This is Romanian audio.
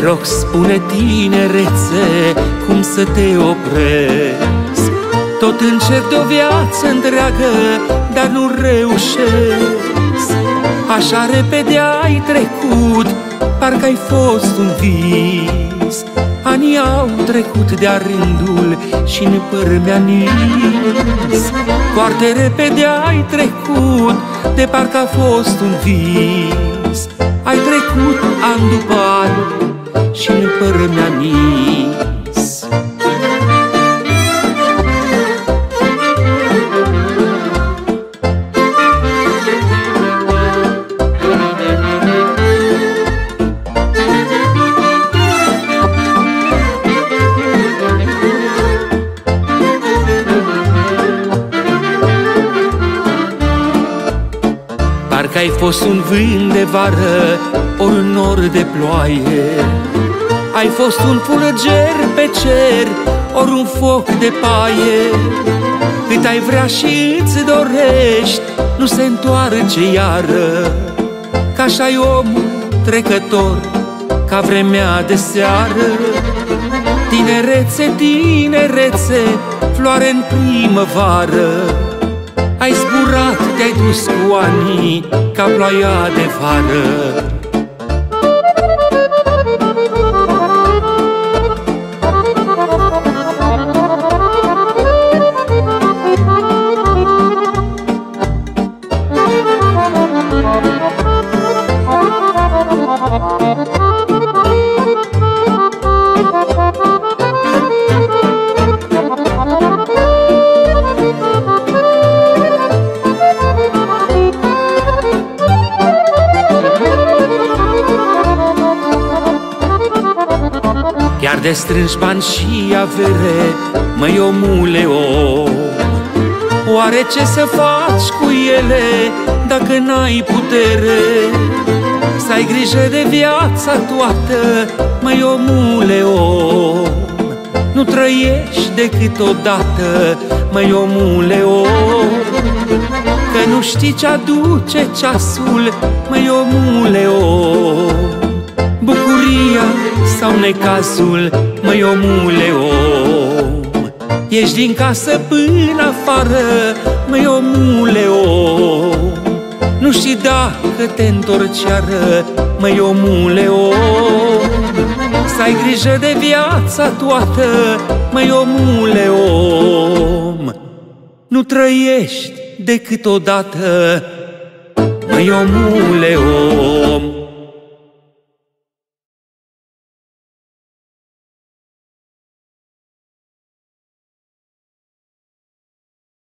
rog, spune tinerețe, cum să te opresc. Tot încerc de o viață întreagă, dar nu reușesc. Așa repede ai trecut, parcă ai fost un vis. Anii au trecut de-a rândul și-n păr mi-a nins. Foarte repede ai trecut, de parcă a fost un vis. Ai trecut an după an și-n păr mi-a nins. Parcă ai fost un vânt de vară, ori un nor de ploaie. Ai fost un fulger pe cer, ori un foc de paie. Cât ai vrea și îți dorești, nu se întoarce iară. Că așa-i omul trecător, ca vremea de seară. Tinerețe, tinerețe, floare în primăvară. Ai zburat, te-ai dus cu anii, ca ploaia de vară. Chiar de strângi bani și avere, măi omule om, oare ce să faci cu ele dacă n-ai putere? Să ai grijă de viața toată, măi omule om. Nu trăiești decât odată, măi omule om. Că nu știi ce aduce ceasul, măi omule om. Bucuria sau necazul, măi omule om. Ești din casă până afară, măi omule om. Nu știi dacă te întorci iară, măi omule om. Să ai grijă de viața toată, măi omule om. Nu trăiești decât odată, măi omule om.